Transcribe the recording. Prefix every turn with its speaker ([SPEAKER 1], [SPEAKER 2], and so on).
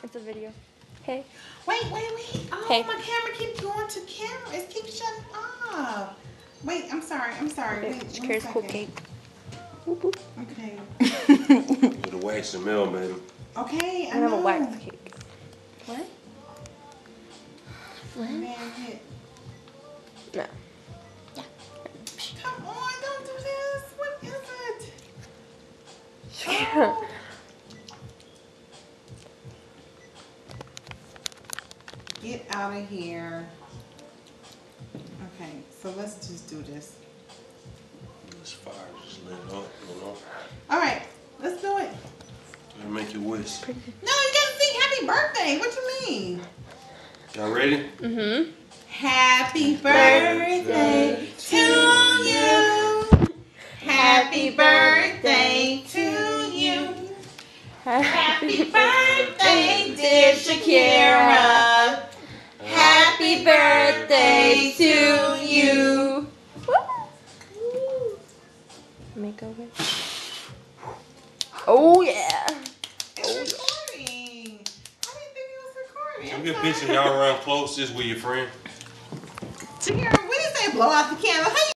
[SPEAKER 1] It's a video. Hey.
[SPEAKER 2] Wait. Oh,
[SPEAKER 1] hey.
[SPEAKER 2] My camera keeps going to camera. It keeps shutting off. Wait, I'm sorry.
[SPEAKER 1] Okay.
[SPEAKER 2] Wait,
[SPEAKER 1] Here's cool cake. Boop, boop.
[SPEAKER 2] Okay.
[SPEAKER 3] With the wax and milk, baby.
[SPEAKER 2] Okay, I
[SPEAKER 1] have
[SPEAKER 2] know.
[SPEAKER 1] a wax cake.
[SPEAKER 2] What?
[SPEAKER 1] What?
[SPEAKER 2] Man hit.
[SPEAKER 1] No.
[SPEAKER 2] Come on, don't do this. What is it?
[SPEAKER 1] Oh.
[SPEAKER 2] Get out of here. Okay, so let's just do this.
[SPEAKER 3] This fire just lit up, you know.
[SPEAKER 2] Alright, let's do it.
[SPEAKER 3] Gotta make your wish.
[SPEAKER 2] No, you gotta sing happy birthday. What you mean?
[SPEAKER 3] Y'all ready?
[SPEAKER 1] Mm-hmm.
[SPEAKER 2] Happy birthday to you. Happy birthday to you. Happy birthday, dear Shakira. Happy birthday to you.
[SPEAKER 1] Make a wish. Oh yeah.
[SPEAKER 2] It's recording. I didn't think it was recording.
[SPEAKER 3] Come get a picture of y'all around close. This with your friend.
[SPEAKER 2] Shakira, we didn't say blow out the candle. How you